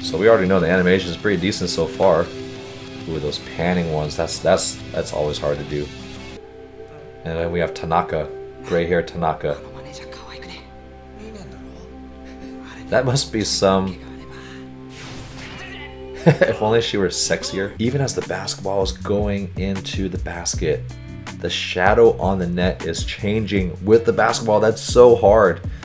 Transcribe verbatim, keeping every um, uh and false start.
So we already know the animation is pretty decent so far. Ooh, those panning ones, that's that's that's always hard to do. And then we have Tanaka, gray hair Tanaka. That must be some... If only she were sexier. Even as the basketball is going into the basket, the shadow on the net is changing with the basketball. That's so hard.